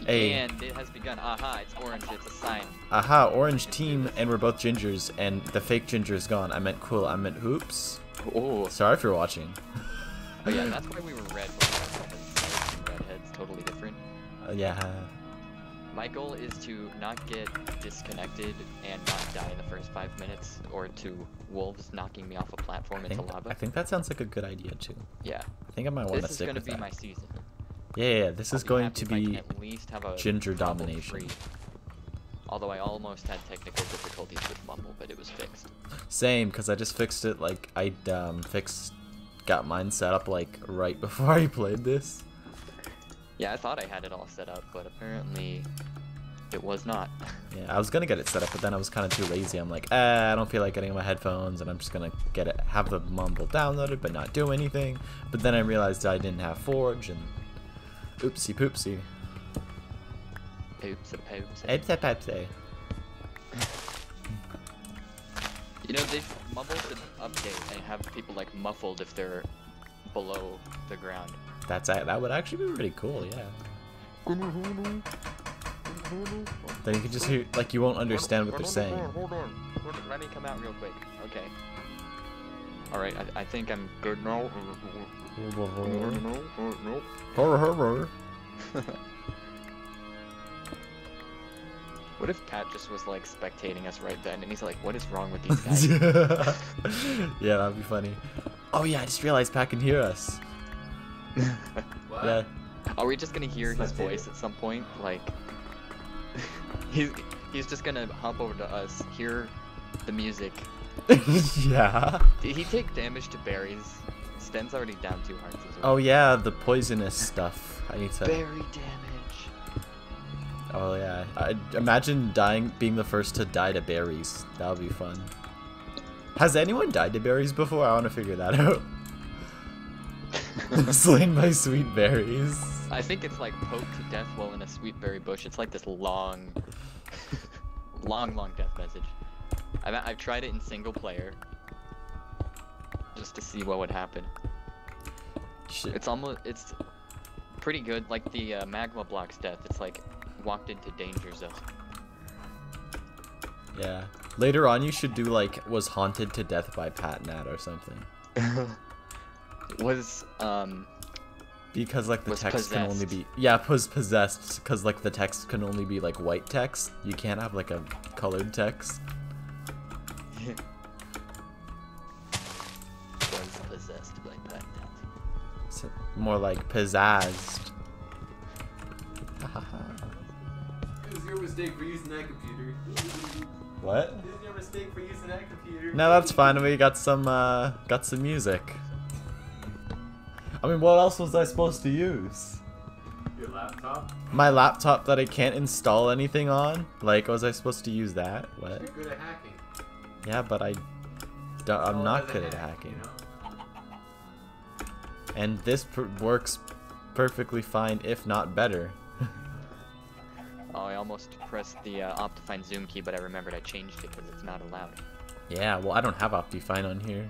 Hey. And it has begun. Aha, it's orange. It's a sign. Aha, orange team, and we're both gingers, and the fake ginger is gone. I meant cool. I meant hoops. Oh. Sorry if you're watching. Oh yeah, that's why we were red before, because Souths and redheads totally different. Yeah. My goal is to not get disconnected and not die in the first 5 minutes, or to wolves knocking me off a platform into lava. I think that sounds like a good idea too. Yeah. I think I might want to This is stick going to with be that. my season. Yeah, this is going to I'll happy be if I can at least have a ginger mumble domination. free. Although I almost had technical difficulties with Mumble, but it was fixed. Same, because I just fixed it. Like I got mine set up like right before I played this. Yeah, I thought I had it all set up, but apparently it was not. Yeah, I was gonna get it set up, but then I was kind of too lazy. I'm like, I don't feel like getting my headphones, and I'm just gonna have the Mumble downloaded, but not do anything. But then I realized I didn't have Forge, and oopsie poopsie. Oops, a poops. Oopsie poopsie. You know, Mumble should update and have people like muffled if they're below the ground. That would actually be pretty cool, yeah. Then you can just hear, like, you won't understand what they're saying. Hold on. Let me come out real quick. Okay. Alright, I think I'm good now. What if Pat just was like spectating us right then and he's like, what is wrong with these guys? Yeah, that'd be funny. Oh yeah, I just realized Pat can hear us. What? Yeah. Are we just gonna hear his voice at some point? Like, he's just gonna hop over to us, hear the music. Yeah. Did he take damage to berries? Sten's already down 2 hearts as well. Oh yeah, the poisonous stuff. I need to. Berry damage. Oh yeah. I imagine being the first to die to berries. That would be fun. Has anyone died to berries before? I want to figure that out. Slain by sweet berries. I think it's like poked to death while in a sweet berry bush. It's like this long, long death message. I've tried it in single player, just to see what would happen. Shit. It's pretty good. Like the magma blocks death. It's like walked into danger zone. Yeah. Later on, you should do like was haunted to death by Patnat or something. Because like the text can only be was possessed because like the text can only be like white text. You can't have like a colored text. Was possessed by Pat. So, more like pizzazzed. It was your mistake for using that computer. What? It was your mistake for using that computer. No, that's fine. We got some music. I mean, what else was I supposed to use? Your laptop? My laptop that I can't install anything on? Like, was I supposed to use that? What? You're good at hacking. Yeah, but I'm not good at hacking. You know? And this works perfectly fine, if not better. Oh, I almost pressed the Optifine zoom key, but I remembered I changed it because it's not allowed. Yeah, well, I don't have Optifine on here.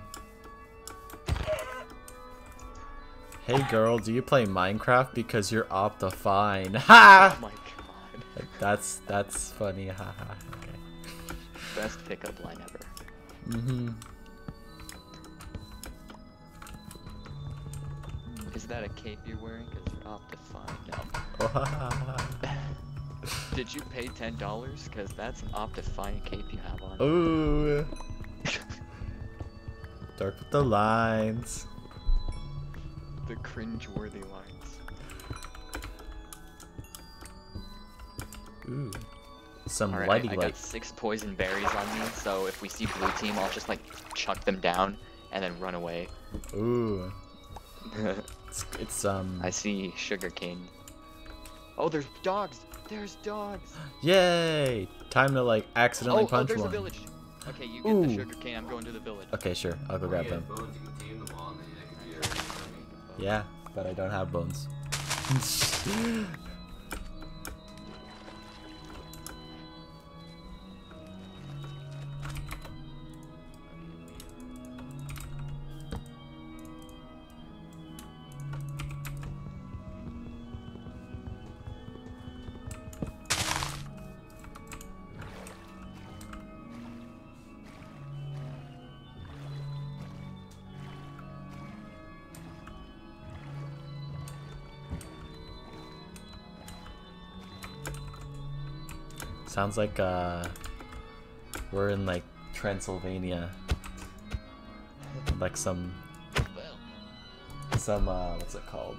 Hey girl, do you play Minecraft because you're Optifine? Ha! Oh my god. That's funny. Haha. Okay. Best pickup line ever. Mhm. Is that a cape you're wearing? Because you're Optifine. No. Oh, Did you pay $10? Because that's an Optifine cape you have on. ooh. Dark with the lines. The cringe-worthy lines. Ooh. Some Alright, lighty I light. got 6 poison berries on me, so if we see blue team, I'll just like chuck them down and then run away. Ooh. It's I see sugarcane. Oh, there's dogs! There's dogs! Yay! Time to like accidentally punch there's one. a village. Okay, you get Ooh. the sugarcane. I'm going to the village. Okay, sure. I'll go grab them. Bones, you can tame them all, and then that could be your army. Yeah, but I don't have bones. Sounds like we're in like Transylvania. Like some what's it called?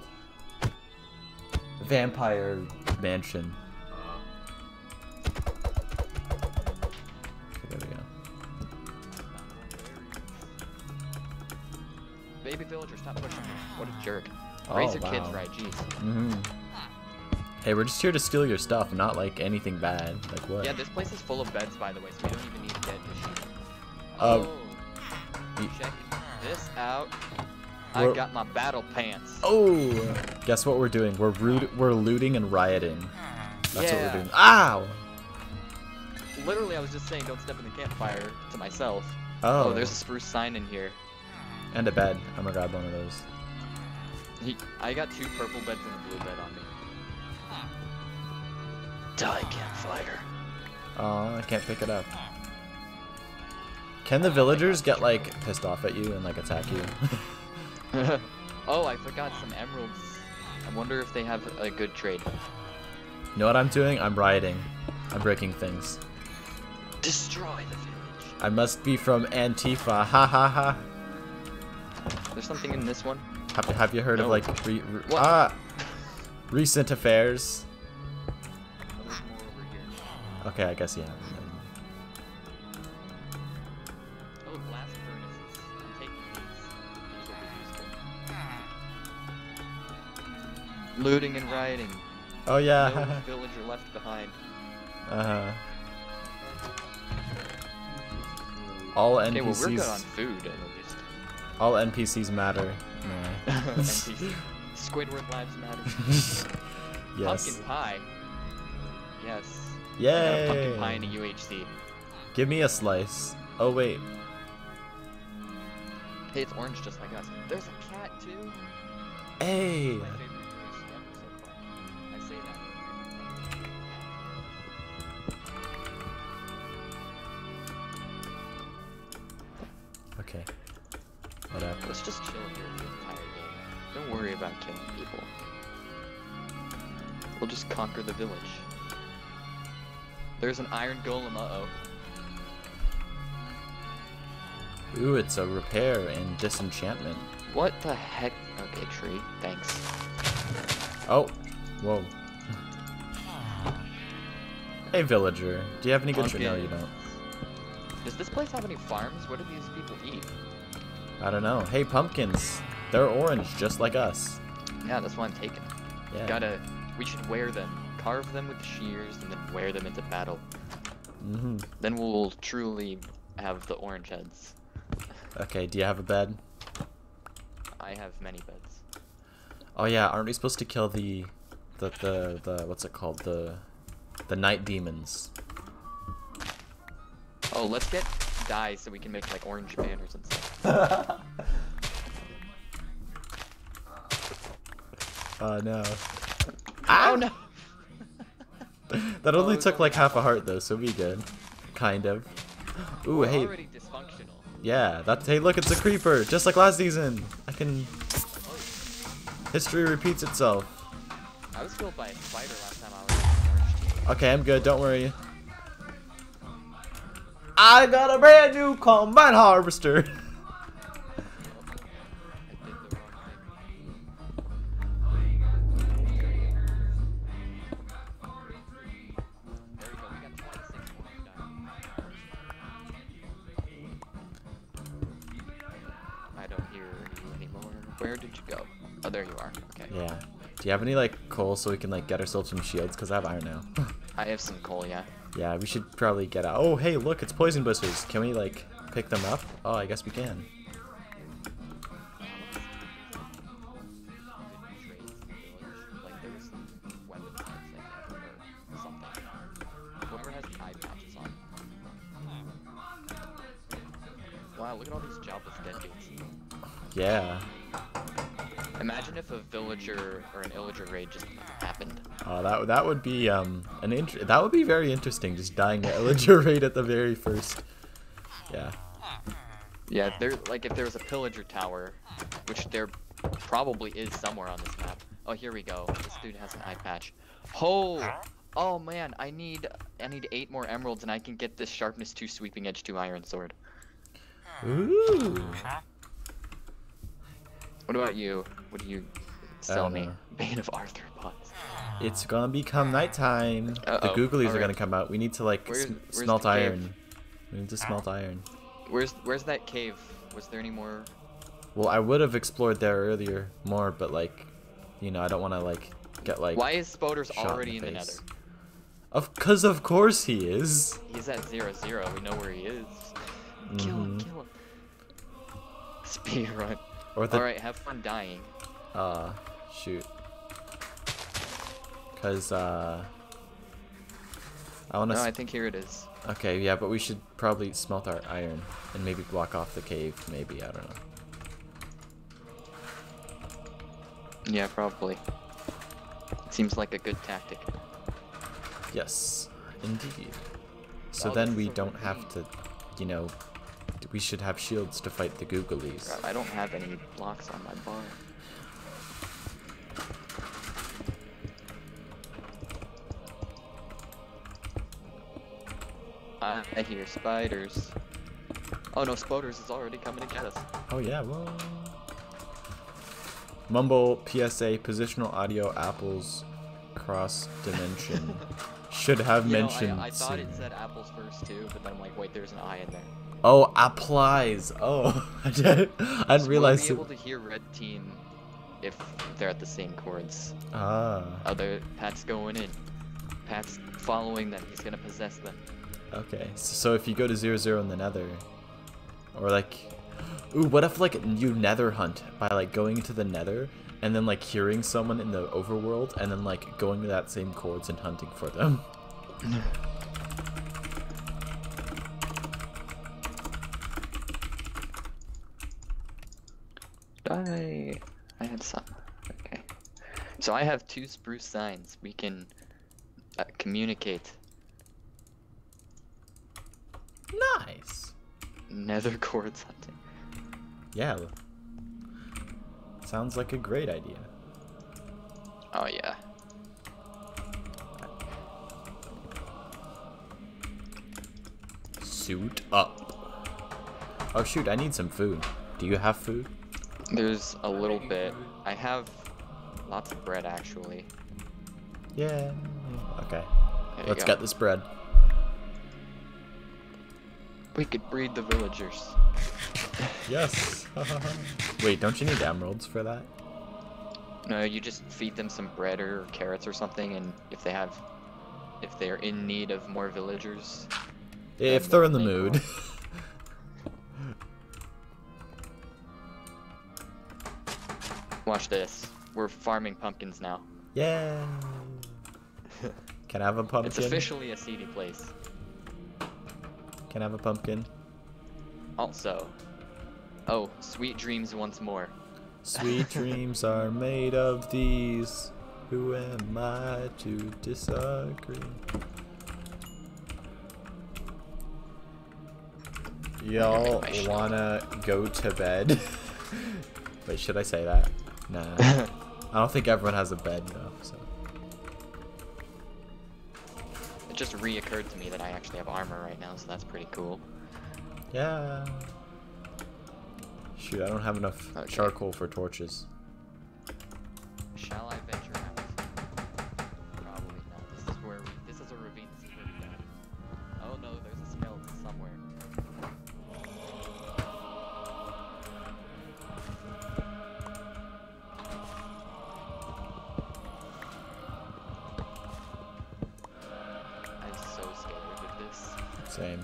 Vampire mansion. Okay, there we go. Baby villager, stop pushing me. What a jerk. Oh, Raise your wow. kids right, jeez. Mm-hmm. Hey, we're just here to steal your stuff, not like anything bad. Like what? Yeah, this place is full of beds, by the way, so we don't even need a bed to shoot. Check this out. I got my battle pants. Oh! Guess what we're doing? We're looting and rioting. That's what we're doing. Ow! Literally, I was just saying don't step in the campfire to myself. Oh. Oh, there's a spruce sign in here. And a bed. I'm gonna grab one of those. I got 2 purple beds and a blue bed on me. Die, campfire. Oh, I can't pick it up. Can the villagers get like pissed off at you and like attack you? Oh, I forgot some emeralds. I wonder if they have a good trade. You know what I'm doing? I'm rioting. I'm breaking things. Destroy the village. I must be from Antifa. Ha ha ha. There's something in this one. Have you heard of No. like What? recent affairs? Oh, there's more over here. Okay, I guess yeah. Oh, glass furnaces. I'm taking these. These will be useful. Looting and rioting. Oh No yeah. villager left behind. Uh-huh. All Okay, well, we're good on NPCs. food, at least. All NPCs matter. Yeah. NPC. Squidward lives matter. Yes. Pumpkin pie. Yes. Yay! I got a pumpkin pie and a UHC. Give me a slice. Oh wait. Hey, it's orange just like us. There's a cat too. Hey. My favorite UHC ever so far. I say that. Okay. What up? Let's just chill here the entire game. Don't worry about killing people. We'll just conquer the village. There's an iron golem, uh-oh. Ooh, it's a repair and disenchantment. What the heck? Okay, tree. Thanks. Oh. Whoa. Hey, villager. Do you have any good tree? No, you don't. Does this place have any farms? What do these people eat? I don't know. Hey, pumpkins. They're orange, just like us. Yeah, that's what I'm taking. Yeah. We should wear them. Carve them with shears and then wear them into battle. Mm-hmm. Then we'll truly have the orange heads. Okay, do you have a bed? I have many beds. Oh yeah, aren't we supposed to kill the what's it called? The night demons. Oh, let's get dye so we can make like orange banners and stuff. Oh no. Oh no! That only Oh, took like half a heart though, so we good. Kind of. Ooh, We're hey. already dysfunctional. Yeah, that's hey look, it's a creeper, just like last season. History repeats itself. I was killed by a spider last time I was on the orange team. Okay, I'm good, don't worry. I got a brand new combine harvester. I did the wrong thing. There we go, we got 26 orange dye. I don't hear you anymore. Where did you go? Oh, there you are. Okay. Yeah. Do you have any like coal so we can like get ourselves some shields? Cause I have iron now. I have some coal, yeah. Yeah, we should probably get out. Oh, hey, look, it's poison bushes. Can we like pick them up? Oh, I guess we can. Like there was some weapon types I think, or something. Whoever has eye patches on. Wow, look at all these jobless dead dudes. Yeah. Imagine if a villager or an illager raid just happened. That would be that would be very interesting. Just dying at Illager raid at the very first. Yeah. Yeah, there like if there was a pillager tower, which there probably is somewhere on this map. Oh, here we go. This dude has an eye patch. Oh, Oh man, I need 8 more emeralds and I can get this sharpness 2 sweeping edge 2 iron sword. Ooh. What about you? What do you sell don't me? know. Bane of Arthropods. It's gonna become nighttime. The Uh-oh. googlies are Alright. gonna come out. We need to like Where's smelt the cave? iron. We need to smelt iron. Where's that cave? Was there any more? Well, I would have explored there earlier more, but like, you know, I don't want to like get like. Why is Spoders shot already in the face. nether? Cause of course he is. He's at 0-0. We know where he is. Kill him, Mhm. kill him. Speed run. Or the Alright, have fun dying. shoot. Cause I wanna. No, I think here it is. Okay, yeah, but we should probably smelt our iron and maybe block off the cave. Maybe, I don't know. Yeah, probably. Seems like a good tactic. Yes, indeed. So Oh, then this we is a don't have ravine. to, you know, we should have shields to fight the googlies. God, I don't have any blocks on my bar. I hear spiders. Oh no, Spoders is already coming to get us. Oh yeah, well. Mumble PSA positional audio apples cross dimension should have You know, mentioned. I thought it soon. said apples first too, but then I'm like, wait, there's an I in there. Oh, applies. Oh, I didn't realize We'll it. be able to hear red team if they're at the same chords. Ah, Other Pat's going in. Pat's following them. He's gonna possess them. okay. So if you go to 0-0 in the nether, or like, ooh, what if like you nether hunt by like going into the nether and then like hearing someone in the overworld and then like going to that same chords and hunting for them? Die. I had some. Okay. So I have 2 spruce signs. We can communicate. Nice. Nether chords hunting. Yeah. Sounds like a great idea. Oh yeah. Suit up. Oh shoot, I need some food. Do you have food? There's a little bit. I have lots of bread actually. Yeah. Okay. There you Let's go. get this bread. We could breed the villagers. Yes. Wait, don't you need emeralds for that? No, you just feed them some bread or carrots or something, and if they're in need of more villagers, If then they're in the make mood. more. Watch this. We're farming pumpkins now. Yeah. Can I have a pumpkin? It's officially a seedy place. Can I have a pumpkin? Also, oh, sweet dreams once more. Sweet dreams are made of these. Who am I to disagree? Y'all my shield. wanna go to bed? Wait, should I say that? Nah. I don't think everyone has a bed though, so. It just reoccurred to me that I actually have armor right now, so that's pretty cool. Yeah. Shoot, I don't have enough Okay. charcoal for torches. Shall I venture out? Probably not. This is a ravine. This is where we die. Oh no, there's a skeleton somewhere. I'm so scared with this. Same.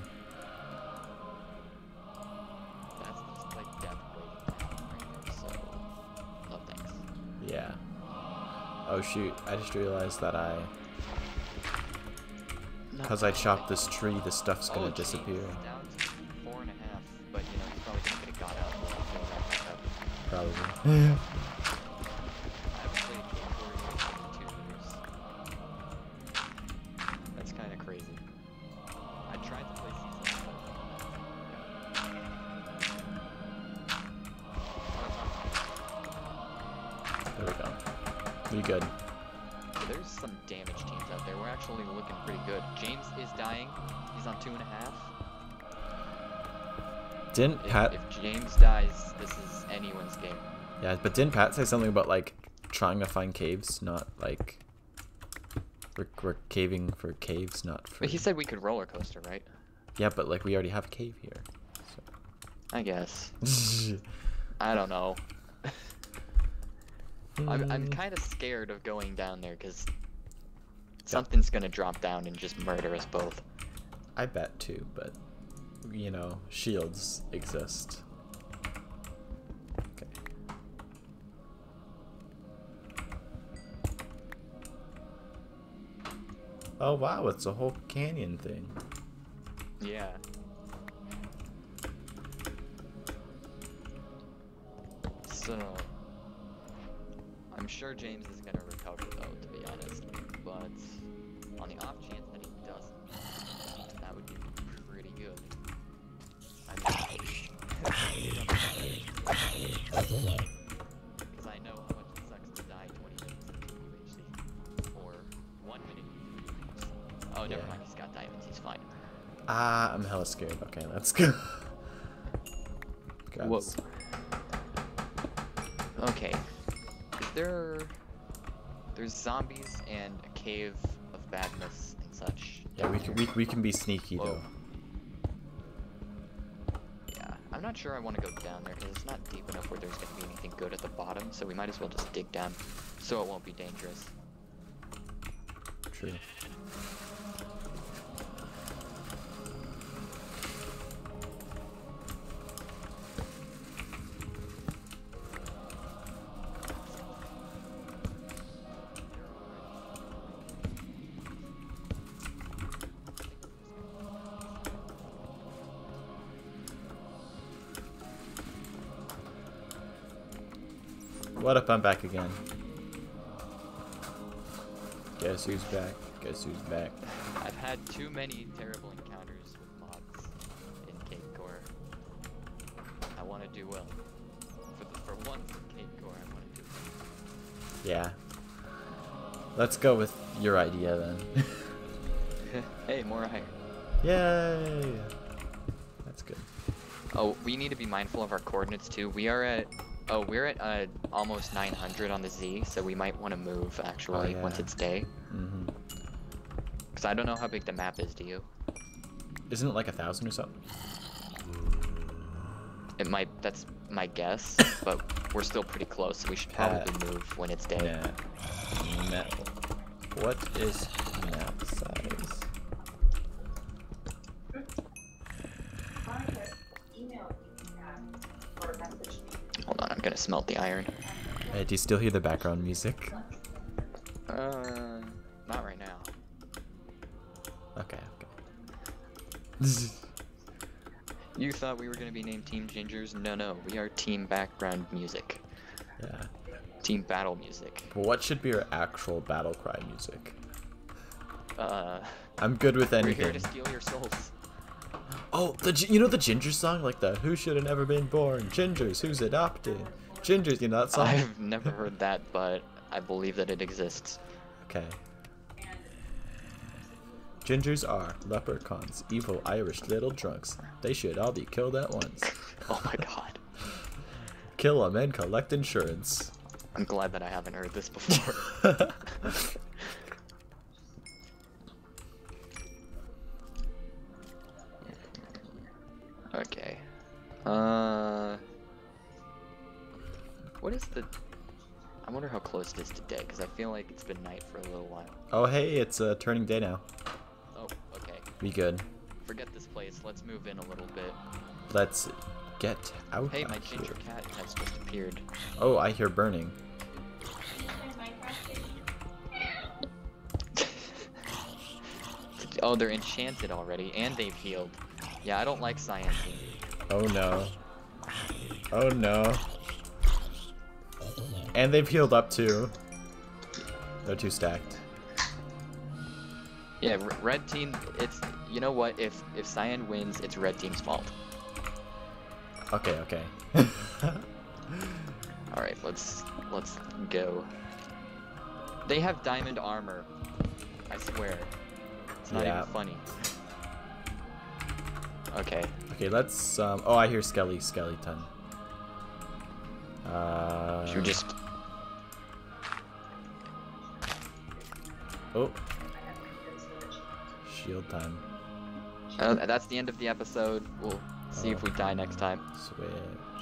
That's just like death waiting to happen right there, so no thanks. Yeah. Oh shoot, I just realized that because I chopped this tree, the stuff's gonna geez, disappear. it's down to 4.5, but you know, he's probably gonna get it got out until that back up. Probably. I haven't played Game Warrior in 2 years. That's kind of crazy. I tried to play Season 1. There we go. We good. There there's some damage teams out there. We're actually looking pretty good. James is dying. He's on 2.5. Didn't Pat? If James dies, this is anyone's game. Yeah, but didn't Pat say something about like trying to find caves, not like we're caving for caves, not for. But he said we could roller coaster, right? Yeah, but like we already have a cave here. I guess. So. I don't know. I'm kind of scared of going down there because something's gonna drop down and just murder us both. I bet too, but you know, shields exist. Okay. Oh wow, it's a whole canyon thing. Yeah. So I'm sure James is gonna recover though, to be honest. But on the off chance that he doesn't, that would be pretty good. Because I know how much it sucks to die 20 minutes into UHC. Or 1 minute. Oh, never mind, he's got diamonds, he's fine. Ah, I'm hella scared. Okay, let's go. God, Whoa. Okay. There's zombies and a cave of badness and such. Yeah, we can be sneaky Whoa. though. Yeah, I'm not sure I want to go down there because it's not deep enough where there's going to be anything good at the bottom, so we might as well just dig down so it won't be dangerous. True. What if I'm back again? Guess who's back? Guess who's back? I've had too many terrible encounters with mods in Cape Core. I want to do well. For once in Cape Core, I want to do well. Yeah. Let's go with your idea then. Hey, more iron. Yay! That's good. Oh, we need to be mindful of our coordinates too. We're at almost 900 on the Z, so we might want to move actually once it's day. Mm-hmm. Because I don't know how big the map is, do you? Isn't it like 1,000 or something? It might, that's my guess, but we're still pretty close, so we should Pat. probably move when it's day. Map. What is map size? Hold on, I'm gonna smelt the iron. Hey, do you still hear the background music? Not right now. Okay, You thought we were gonna be named Team Gingers? No, we are Team Background Music. Yeah. Team Battle Music. Well, what should be our actual battle cry music? We're I'm good with here anything. to steal your souls. Oh, you know the Ginger song? Like the Who Should Have Never Been Born? Gingers, who's adopted? Gingers, you know that song? I've never heard that, but I believe that it exists. Okay. Gingers are leprechauns, evil Irish little drunks. They should all be killed at once. Oh my god. Kill them and collect insurance. I'm glad that I haven't heard this before. Okay. What is the... I wonder how close it is to day, because I feel like it's been night for a little while. Oh, hey, it's turning day now. Oh, okay. Be good. Forget this place. Let's move in a little bit. Let's get out Hey, of my here. ginger cat has just appeared. Oh, I hear burning. Oh, they're enchanted already, and they've healed. Yeah, I don't like Cyan team. Oh no. Oh no. And they've healed up too. They're too stacked. Yeah, red team. It's, you know what? If Cyan wins, it's red team's fault. Okay, okay. All right, let's go. They have diamond armor. I swear. It's not Yeah. even funny. Okay. Okay, let's. Oh, I hear skeleton. Should we just... Oh. Shield time. that's the end of the episode. We'll see if we die next time. Sweet.